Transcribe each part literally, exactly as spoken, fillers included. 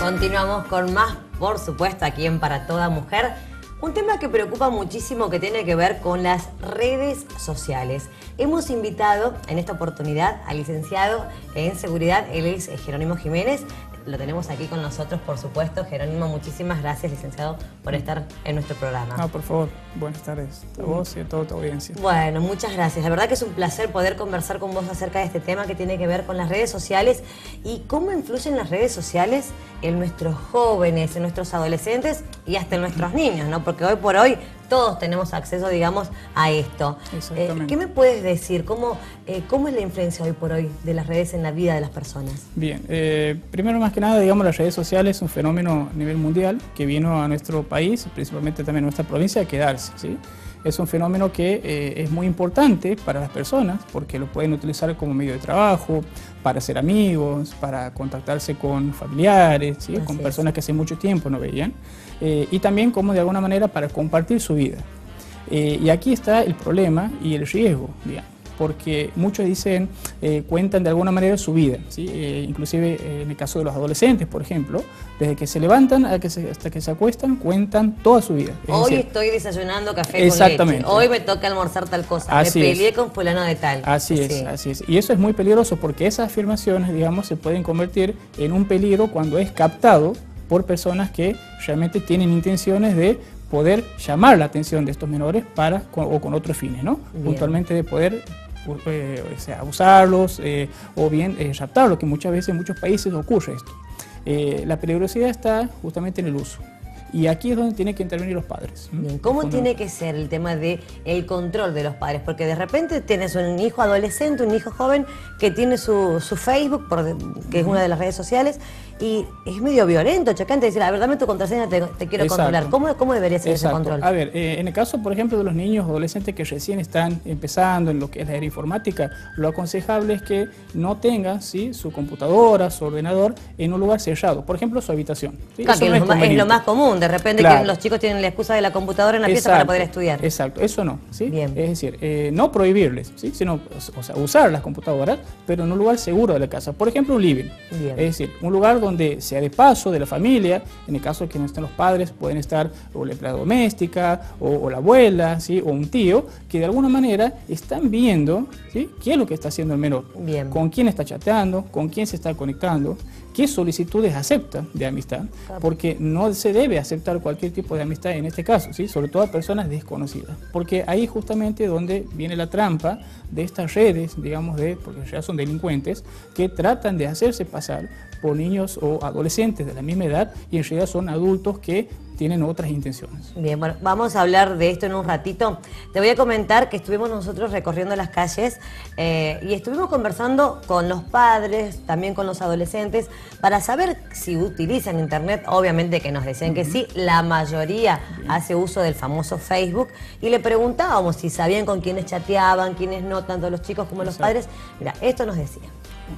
Continuamos con más, por supuesto, aquí en Para Toda Mujer. Un tema que preocupa muchísimo que tiene que ver con las redes sociales. Hemos invitado en esta oportunidad al licenciado en seguridad, él es Jerónimo Jiménez. Lo tenemos aquí con nosotros, por supuesto. Jerónimo, muchísimas gracias, licenciado, por estar en nuestro programa. No, por favor, buenas tardes a vos y a toda tu audiencia. Bueno, muchas gracias. La verdad que es un placer poder conversar con vos acerca de este tema que tiene que ver con las redes sociales y cómo influyen las redes sociales en nuestros jóvenes, en nuestros adolescentes y hasta en nuestros niños, ¿no? Porque hoy por hoy todos tenemos acceso, digamos, a esto. Exactamente. Eh, ¿Qué me puedes decir? ¿Cómo, eh, ¿Cómo es la influencia hoy por hoy de las redes en la vida de las personas? Bien, eh, primero más que nada, digamos, las redes sociales es un fenómeno a nivel mundial que vino a nuestro país, principalmente también a nuestra provincia, a quedarse, ¿sí? Es un fenómeno que eh, es muy importante para las personas porque lo pueden utilizar como medio de trabajo, para ser amigos, para contactarse con familiares, ¿sí? Con personas que hace mucho tiempo no veían, eh, y también como de alguna manera para compartir su vida. Eh, y aquí está el problema y el riesgo, digamos, porque muchos dicen, eh, cuentan de alguna manera su vida, ¿sí? Eh, inclusive eh, en el caso de los adolescentes, por ejemplo, desde que se levantan a que se, hasta que se acuestan, cuentan toda su vida. Es Hoy decir, estoy desayunando café exactamente. con leche, hoy me toca almorzar tal cosa, así me peleé es. con fulano de tal. Así es, sí. así es. Y eso es muy peligroso porque esas afirmaciones, digamos, se pueden convertir en un peligro cuando es captado por personas que realmente tienen intenciones de poder llamar la atención de estos menores para o con otros fines, ¿no? Bien. Puntualmente de poder eh, o sea, abusarlos eh, o bien eh, raptarlos, que muchas veces en muchos países ocurre esto. Eh, la peligrosidad está justamente en el uso. Y aquí es donde tienen que intervenir los padres. Bien, ¿cómo tiene que ser el tema del el control de los padres? Porque de repente tienes un hijo adolescente, un hijo joven que tiene su, su Facebook, por, que es una de las redes sociales, y es medio violento, chocante, decir, la verdad, dame tu contraseña, te, te quiero Exacto. controlar. ¿Cómo, ¿Cómo debería ser Exacto. ese control? A ver, eh, en el caso, por ejemplo, de los niños o adolescentes que recién están empezando en lo que es la era informática, lo aconsejable es que no tengan, ¿sí?, su computadora, su ordenador en un lugar cerrado, por ejemplo, su habitación. ¿Sí? Claro, que no es, es, lo más, es lo más común, de repente claro. que los chicos tienen la excusa de la computadora en la pieza para poder estudiar. Exacto, eso no, ¿sí? Bien. Es decir, eh, no prohibirles, ¿sí?, sino, o sea, usar las computadoras, pero en un lugar seguro de la casa. Por ejemplo, un living. Bien. Es decir, un lugar donde sea de paso de la familia, en el caso de que no estén los padres, pueden estar o la empleada doméstica, o, o la abuela, ¿sí?, o un tío, que de alguna manera están viendo, ¿sí?, qué es lo que está haciendo el menor, Bien. con quién está chateando, con quién se está conectando, qué solicitudes acepta de amistad, porque no se debe aceptar cualquier tipo de amistad en este caso, ¿sí?, sobre todo a personas desconocidas, porque ahí justamente donde viene la trampa de estas redes, digamos, de, porque ya son delincuentes, que tratan de hacerse pasar por niños o adolescentes de la misma edad y en realidad son adultos que tienen otras intenciones. Bien, bueno, vamos a hablar de esto en un ratito. Te voy a comentar que estuvimos nosotros recorriendo las calles eh, y estuvimos conversando con los padres, también con los adolescentes, para saber si utilizan internet. Obviamente que nos decían uh-huh. que sí, la mayoría Bien. hace uso del famoso Facebook, y le preguntábamos si sabían con quiénes chateaban, quiénes no, tanto los chicos como Exacto. los padres. Mira, esto nos decía.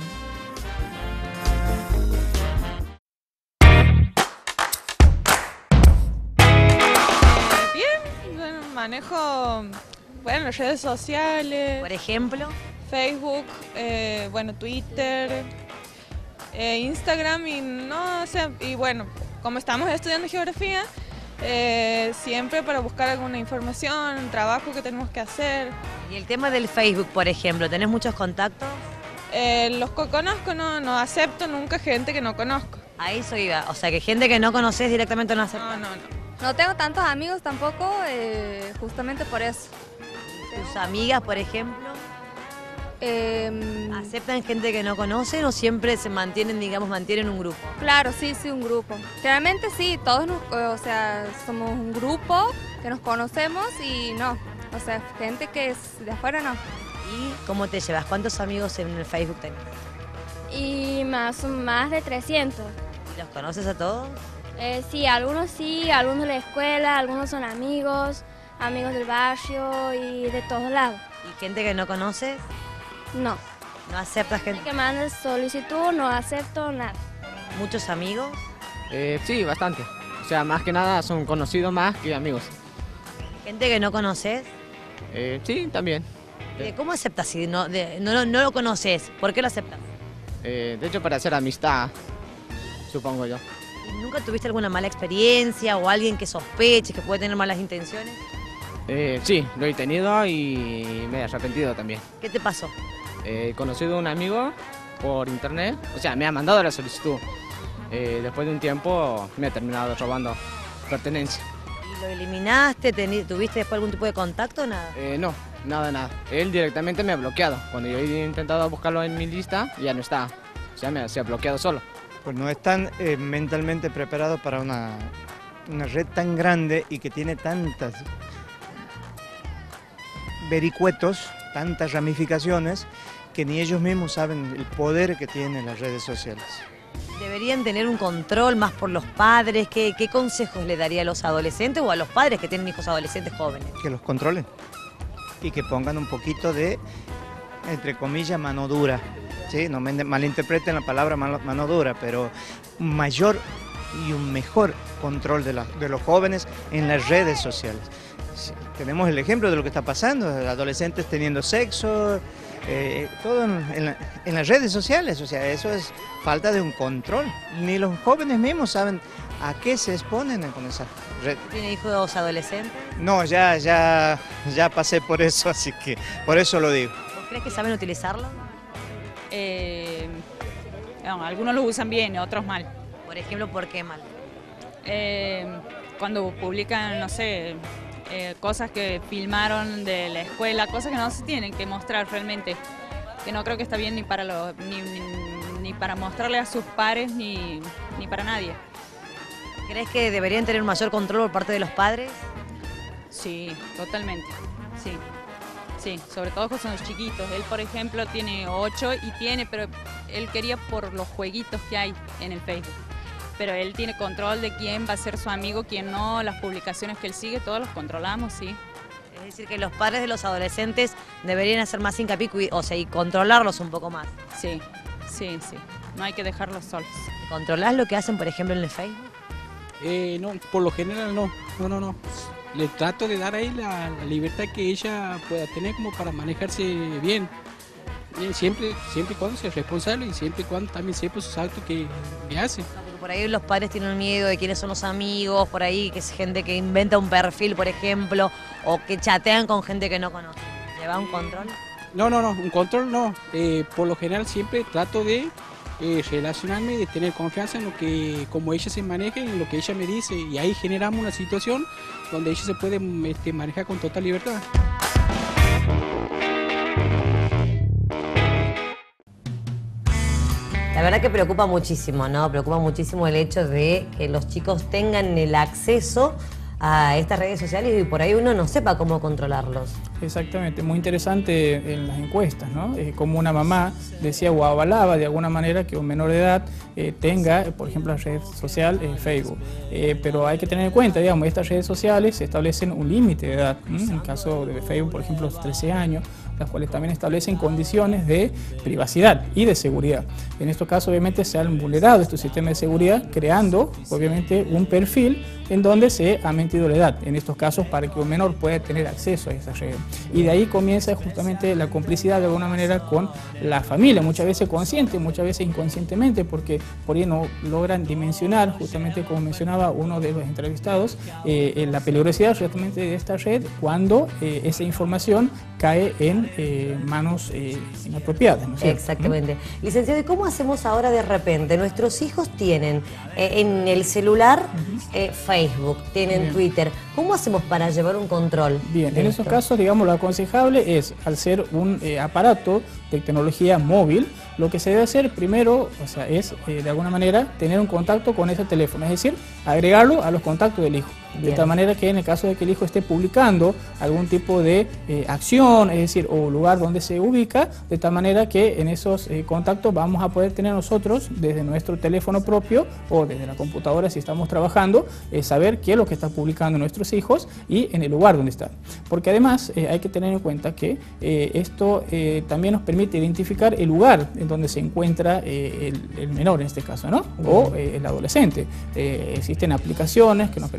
Manejo, bueno, las redes sociales. Por ejemplo. Facebook, eh, bueno, Twitter, eh, Instagram y no sé, y bueno, como estamos estudiando geografía, eh, siempre para buscar alguna información, un trabajo que tenemos que hacer. Y el tema del Facebook, por ejemplo, ¿tenés muchos contactos? Eh, los que conozco no, no acepto nunca gente que no conozco. A eso iba, o sea que gente que no conoces directamente no acepta. No, no, no. No tengo tantos amigos tampoco, eh, justamente por eso. ¿Tus amigas, por ejemplo, eh, aceptan gente que no conocen o siempre se mantienen, digamos, mantienen un grupo? Claro, sí, sí, un grupo. Realmente sí, todos, nos, o sea, somos un grupo que nos conocemos y no, o sea, gente que es de afuera no. ¿Y cómo te llevas? ¿Cuántos amigos en el Facebook tenés? Y más, más de trescientos. ¿Y los conoces a todos? Eh, sí, algunos sí, algunos de la escuela, algunos son amigos, amigos del barrio y de todos lados. ¿Y gente que no conoces? No. ¿No aceptas gente? Que mande solicitud, no acepto nada. ¿Muchos amigos? Eh, sí, bastante. O sea, más que nada son conocidos más que amigos. ¿Gente que no conoces? Eh, sí, también. ¿De ¿Cómo aceptas si no, de, no, no, no lo conoces? ¿Por qué lo aceptas? Eh, de hecho, para hacer amistad, supongo yo. ¿Y nunca tuviste alguna mala experiencia o alguien que sospeche que puede tener malas intenciones? Eh, sí, lo he tenido y me he arrepentido también. ¿Qué te pasó? He conocido a un amigo por internet, o sea, me ha mandado la solicitud. Eh, después de un tiempo me ha terminado robando pertenencia. ¿Y lo eliminaste? ¿Tuviste después algún tipo de contacto o nada? Eh, no, nada, nada. Él directamente me ha bloqueado. Cuando yo he intentado buscarlo en mi lista, ya no está. O sea, me se ha bloqueado solo. Pues no están eh, mentalmente preparados para una, una red tan grande y que tiene tantas vericuetos, tantas ramificaciones, que ni ellos mismos saben el poder que tienen las redes sociales. ¿Deberían tener un control más por los padres? ¿Qué, qué consejos le daría a los adolescentes o a los padres que tienen hijos adolescentes jóvenes? Que los controlen y que pongan un poquito de, entre comillas, mano dura. ¿Sí? No me malinterpreten la palabra mano, mano dura, pero un mayor y un mejor control de, la, de los jóvenes en las redes sociales. Sí, tenemos el ejemplo de lo que está pasando, adolescentes teniendo sexo, eh, todo en, en, la, en las redes sociales, o sea, eso es falta de un control. Ni los jóvenes mismos saben a qué se exponen con esa red. ¿Tiene hijos adolescentes? No, ya, ya, ya pasé por eso, así que por eso lo digo. ¿Vos crees que saben utilizarlo? Eh, no, algunos lo usan bien, otros mal. Por ejemplo, ¿por qué mal? Eh, cuando publican, no sé, eh, cosas que filmaron de la escuela, cosas que no se tienen que mostrar realmente, que no creo que está bien ni para, los, ni, ni, ni para mostrarle a sus pares ni, ni para nadie. ¿Crees que deberían tener un mayor control por parte de los padres? Sí, totalmente, sí. Sí, sobre todo cuando son los chiquitos. Él, por ejemplo, tiene ocho y tiene, pero él quería por los jueguitos que hay en el Facebook. Pero él tiene control de quién va a ser su amigo, quién no, las publicaciones que él sigue, todos los controlamos, sí. Es decir, que los padres de los adolescentes deberían hacer más hincapié, o sea, y controlarlos un poco más. Sí, sí, sí. No hay que dejarlos solos. ¿Controlás lo que hacen, por ejemplo, en el Facebook? Eh, no, por lo general no, no, no, no. Le trato de dar ahí la, la libertad que ella pueda tener como para manejarse bien. Bien, siempre, siempre y cuando sea responsable y siempre y cuando también sepa sus actos que, que hace. No, porque por ahí los padres tienen miedo de quiénes son los amigos, por ahí que es gente que inventa un perfil, por ejemplo, o que chatean con gente que no conocen. ¿Lleva un control? No, no, no, un control no. Eh, por lo general siempre trato de eh, relacionarme, de tener confianza en lo que, como ella se maneja, en lo que ella me dice, y ahí generamos una situación donde ella se puede este, manejar con total libertad. La verdad que preocupa muchísimo, ¿no? Preocupa muchísimo el hecho de que los chicos tengan el acceso a estas redes sociales y por ahí uno no sepa cómo controlarlos. Exactamente, muy interesante en las encuestas, ¿no? Eh, como una mamá decía o avalaba de alguna manera que un menor de edad eh, tenga, por ejemplo, la red social eh, Facebook. Eh, pero hay que tener en cuenta, digamos, estas redes sociales establecen un límite de edad. ¿m? En el caso de Facebook, por ejemplo, los trece años, las cuales también establecen condiciones de privacidad y de seguridad. En estos casos, obviamente, se han vulnerado estos sistemas de seguridad, creando, obviamente, un perfil en donde se ha mentido la edad, en estos casos, para que un menor pueda tener acceso a esa red. Y de ahí comienza justamente la complicidad de alguna manera con la familia, muchas veces consciente, muchas veces inconscientemente, porque por ahí no logran dimensionar, justamente como mencionaba uno de los entrevistados, eh, la peligrosidad justamente de esta red cuando eh, esa información cae en eh, manos eh, inapropiadas, ¿no es cierto? Exactamente. ¿Mm? Licenciado, ¿y cómo hacemos ahora de repente? Nuestros hijos tienen eh, en el celular eh, Facebook, tienen Bien. Twitter. ¿Cómo hacemos para llevar un control? Bien, en esos casos, digamos, lo aconsejable es, al ser un eh, aparato de tecnología móvil, lo que se debe hacer primero, o sea, es eh, de alguna manera tener un contacto con ese teléfono, es decir, agregarlo a los contactos del hijo. De tal manera que en el caso de que el hijo esté publicando algún tipo de eh, acción, es decir, o lugar donde se ubica, de tal manera que en esos eh, contactos vamos a poder tener nosotros, desde nuestro teléfono propio o desde la computadora si estamos trabajando, eh, saber qué es lo que están publicando nuestros hijos y en el lugar donde están. Porque además eh, hay que tener en cuenta que eh, esto eh, también nos permite identificar el lugar en donde se encuentra eh, el, el menor en este caso, ¿no? O eh, el adolescente. Eh, existen aplicaciones que nos permiten establecer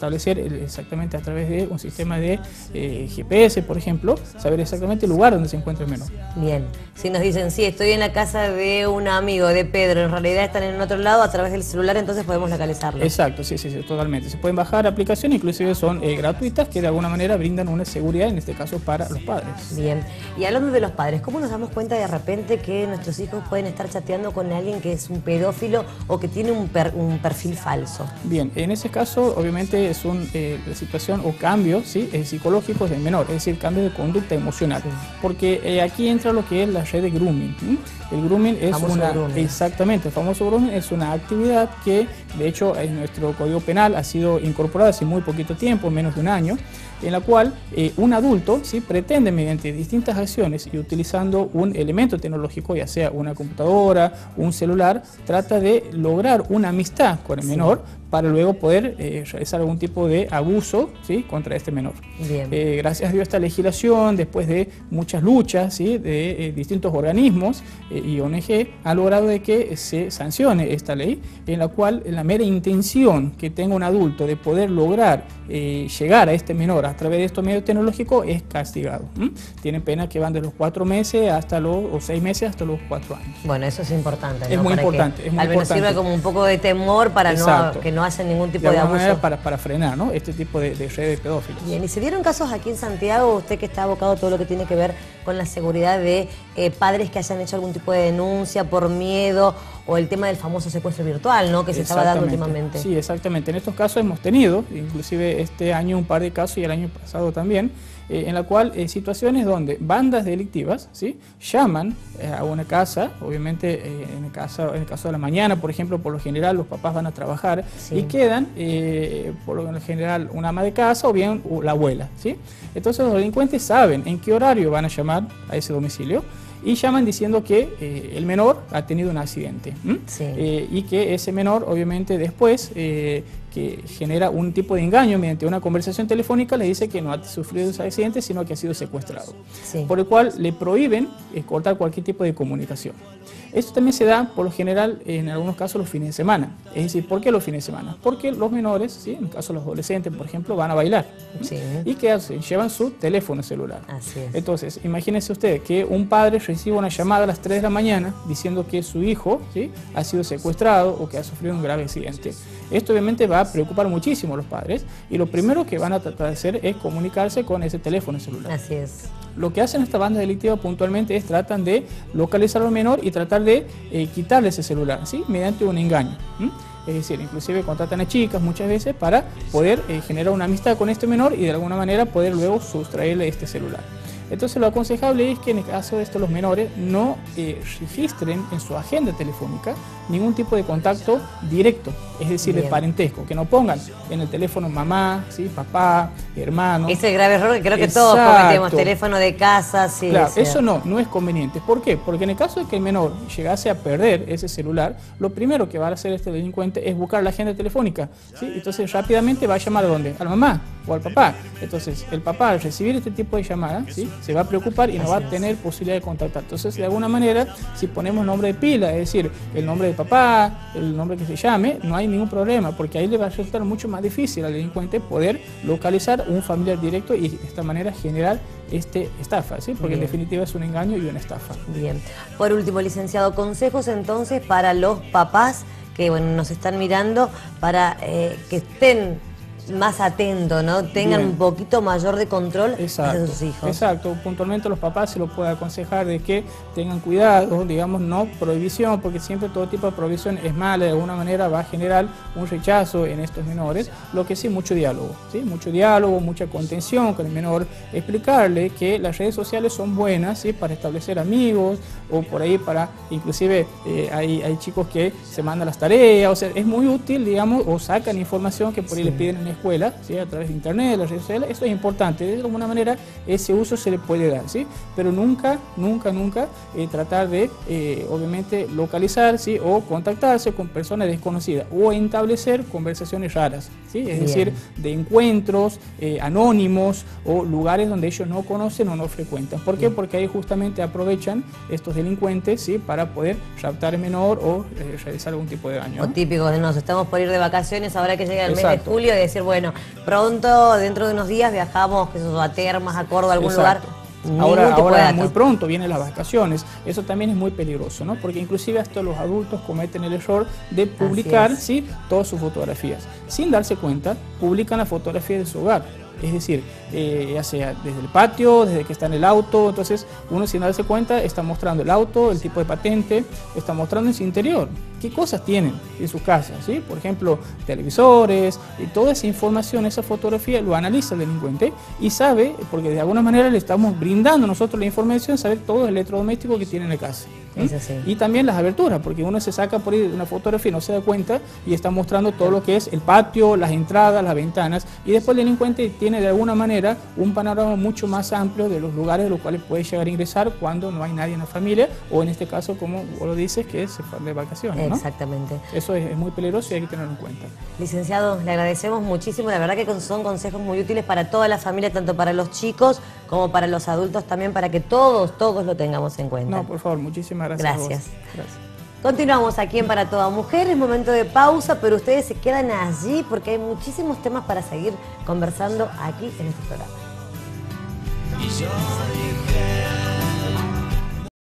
establecer exactamente a través de un sistema de eh, G P S, por ejemplo, saber exactamente el lugar donde se encuentra el menor. Bien, si nos dicen, sí, estoy en la casa de un amigo, de Pedro, en realidad están en otro lado, a través del celular entonces podemos localizarlo. Exacto, sí, sí, sí, totalmente. Se pueden bajar aplicaciones, inclusive son eh, gratuitas, que de alguna manera brindan una seguridad, en este caso para los padres. Bien, y hablando de los padres, ¿cómo nos damos cuenta de repente que nuestros hijos pueden estar chateando con alguien que es un pedófilo o que tiene un, per, un perfil falso? Bien, en ese caso obviamente es una eh, situación o cambio, ¿sí? eh, psicológicos del menor, es decir, cambio de conducta emocional, sí. porque eh, aquí entra lo que es la red de grooming. ¿sí? El grooming es famoso una, grooming. exactamente, el famoso grooming es una actividad que de hecho en nuestro Código Penal ha sido incorporada hace muy poquito tiempo, menos de un año, en la cual eh, un adulto ¿sí? pretende mediante distintas acciones y utilizando un elemento tecnológico, ya sea una computadora, un celular, trata de lograr una amistad con el sí. menor para luego poder eh, realizar algún tipo de abuso ¿sí? contra este menor. Bien. Eh, gracias a Dios esta legislación, después de muchas luchas ¿sí? de eh, distintos organismos eh, y O N G, ha logrado de que se sancione esta ley, en la cual la mera intención que tenga un adulto de poder lograr eh, llegar a este menor a través de estos medios tecnológicos es castigado. ¿Mm? Tienen penas que van de los cuatro meses hasta los, o seis meses hasta los cuatro años. Bueno, eso es importante, ¿no? Es muy para importante. Que es muy al menos importante. sirva como un poco de temor para no, que no hacen ningún tipo de, de abuso. manera para, para frenar ¿no? este tipo de, de redes de pedófilos. Bien, y se dieron casos aquí en Santiago, usted que está abocado a todo lo que tiene que ver con la seguridad de eh, padres que hayan hecho algún tipo de denuncia por miedo o el tema del famoso secuestro virtual, ¿no? Que se estaba dando últimamente. Sí, exactamente. En estos casos hemos tenido, inclusive este año un par de casos y el año pasado también, eh, en la cual eh, situaciones donde bandas delictivas ¿sí? llaman eh, a una casa, obviamente eh, en, el caso, en el caso de la mañana, por ejemplo, por lo general los papás van a trabajar sí. y quedan, eh, por lo general, una ama de casa o bien la abuela. ¿sí? Entonces los delincuentes saben en qué horario van a llamar a ese domicilio y llaman diciendo que eh, el menor ha tenido un accidente sí. eh, y que ese menor obviamente después eh, que genera un tipo de engaño mediante una conversación telefónica le dice que no ha sufrido ese accidente sino que ha sido secuestrado, sí. por el cual le prohíben eh, cortar cualquier tipo de comunicación. Esto también se da por lo general en algunos casos los fines de semana. Es decir, ¿por qué los fines de semana? Porque los menores, ¿sí? en el caso de los adolescentes, por ejemplo, van a bailar. Sí. ¿Y qué hacen? Llevan su teléfono celular. Así es. Entonces, imagínense usted que un padre reciba una llamada a las tres de la mañana diciendo que su hijo ¿sí? ha sido secuestrado o que ha sufrido un grave accidente. Esto obviamente va a preocupar muchísimo a los padres y lo primero que van a tratar de hacer es comunicarse con ese teléfono celular. Así es. Lo que hacen esta banda delictiva puntualmente es tratan de localizar al menor y tratar de eh, quitarle ese celular, ¿sí? mediante un engaño. ¿sí? Es decir, inclusive contratan a chicas muchas veces para poder eh, generar una amistad con este menor y de alguna manera poder luego sustraerle este celular. Entonces lo aconsejable es que en el caso de estos los menores no eh, registren en su agenda telefónica ningún tipo de contacto directo, es decir, Bien. de parentesco, que no pongan en el teléfono mamá, ¿sí? papá, hermano. Ese es el grave error que creo que Exacto. todos cometemos, teléfono de casa, sí. Claro, eso no, no es conveniente. ¿Por qué? Porque en el caso de que el menor llegase a perder ese celular, lo primero que va a hacer este delincuente es buscar la agenda telefónica, ¿sí? Entonces rápidamente va a llamar a dónde, a la mamá o al papá. Entonces el papá al recibir este tipo de llamadas, ¿sí? se va a preocupar y no va a tener posibilidad de contactar. Entonces de alguna manera, si ponemos nombre de pila, es decir, el nombre de papá, el nombre que se llame, no hay ningún problema, porque ahí le va a resultar mucho más difícil al delincuente poder localizar un familiar directo y de esta manera generar este estafa, ¿sí? Porque Bien. en definitiva es un engaño y una estafa. Bien. Por último, licenciado, consejos entonces para los papás que bueno, nos están mirando para eh, que estén más atentos, ¿no? Tengan Bien. un poquito mayor de control Exacto. de sus hijos. Exacto, puntualmente los papás se los puede aconsejar de que tengan cuidado, digamos, no prohibición, porque siempre todo tipo de prohibición es mala, de alguna manera va a generar un rechazo en estos menores, lo que sí, mucho diálogo, ¿sí? Mucho diálogo, mucha contención con el menor, explicarle que las redes sociales son buenas, ¿sí? Para establecer amigos, o por ahí para, inclusive eh, hay, hay chicos que se mandan las tareas, o sea, es muy útil, digamos, o sacan información que por ahí sí. le piden en escuela, ¿sí? A través de internet, las redes sociales, esto es importante, de alguna manera ese uso se le puede dar, ¿sí? Pero nunca, nunca, nunca eh, tratar de, eh, obviamente, localizar, ¿sí? O contactarse con personas desconocidas o establecer conversaciones raras, ¿sí? Es Bien. decir, de encuentros eh, anónimos o lugares donde ellos no conocen o no frecuentan. ¿Por qué? Bien. Porque ahí justamente aprovechan estos delincuentes, ¿sí? Para poder raptar al menor o eh, realizar algún tipo de daño, ¿no? O típico de nos estamos por ir de vacaciones ahora que llega el Exacto. mes de julio y decir, bueno, pronto, dentro de unos días, viajamos qué sé yo, a Termas, a Córdoba, a algún Exacto. lugar. Ahora, ahora muy muy pronto vienen las vacaciones, eso también es muy peligroso, ¿no? Porque inclusive hasta los adultos cometen el error de publicar, ¿sí?, todas sus fotografías. Sin darse cuenta, publican la fotografía de su hogar. Es decir, eh, ya sea desde el patio, desde que está en el auto, entonces uno sin darse cuenta está mostrando el auto, el tipo de patente, está mostrando en su interior, qué cosas tienen en su casa, ¿sí? Por ejemplo, televisores, y toda esa información, esa fotografía lo analiza el delincuente y sabe, porque de alguna manera le estamos brindando nosotros la información, saber todo el electrodoméstico que tiene en la casa. ¿Sí? Y también las aberturas, porque uno se saca por ahí una fotografía y no se da cuenta y está mostrando todo lo que es el patio, las entradas, las ventanas, y después el delincuente tiene de alguna manera un panorama mucho más amplio de los lugares de los cuales puede llegar a ingresar cuando no hay nadie en la familia, o en este caso, como vos lo dices, que es de vacaciones, ¿no? Exactamente. Eso es, es muy peligroso y hay que tenerlo en cuenta. Licenciado, le agradecemos muchísimo, la verdad que son consejos muy útiles para toda la familia, tanto para los chicos como para los adultos también, para que todos, todos lo tengamos en cuenta. No, por favor, muchísimas gracias. Gracias. A vos. Gracias. Continuamos aquí en Para Toda Mujer, es momento de pausa, pero ustedes se quedan allí porque hay muchísimos temas para seguir conversando aquí en este programa.